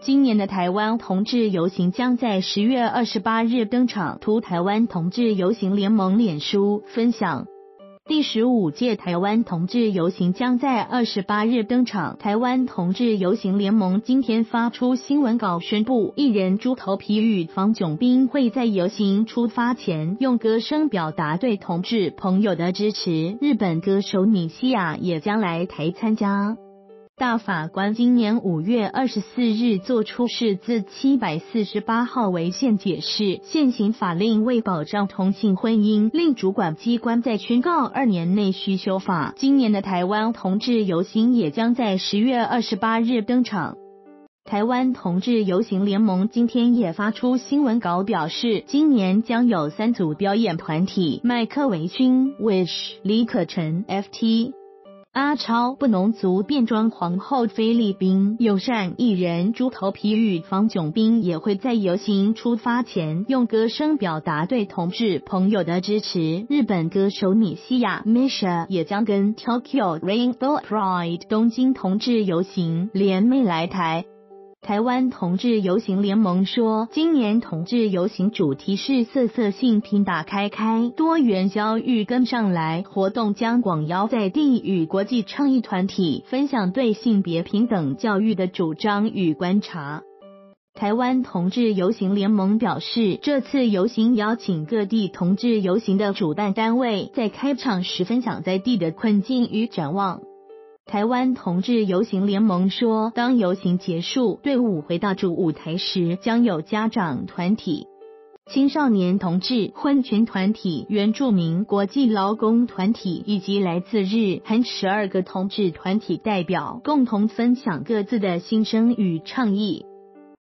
今年的台湾同志游行将在10月28日登场。图台湾同志游行联盟脸书分享。第15届台湾同志游行将在28日登场。台湾同志游行联盟今天发出新闻稿宣布，艺人猪头皮与方炯斌会在游行出发前用歌声表达对同志朋友的支持。日本歌手米西亚也将来台参加。大法官今年5月24日作出释字748号违宪解释，现行法令为保障同性婚姻，令主管机关在宣告2年内需修法。今年的台湾同志游行也将在10月28日登场。台湾同志游行联盟今天也发出新闻稿表示，今年将有3组表演团体：麦克维勋 Wish、李可晨 FT、阿超不农族变装皇后菲律宾友善艺人猪头皮与方炯斌也会在游行出发前用歌声表达对同志朋友的支持。日本歌手米西亚 Misha 也将跟 Tokyo Rainbow Pride 东京同志游行联袂来台。台湾同志游行联盟说，今年同志游行主题是色色性平打开多元教育跟上来，活动将广邀在地与国际倡议团体，分享对性别平等教育的主张与观察。台湾同志游行联盟表示，这次游行邀请各地同志游行的主办单位在开场时分享在地的困境与展望。台湾同志游行联盟说，当游行结束，队伍回到主舞台时，将有家长团体、青少年同志婚权团体、原住民国际劳工团体以及来自日韩12个同志团体代表，共同分享各自的心声与倡议。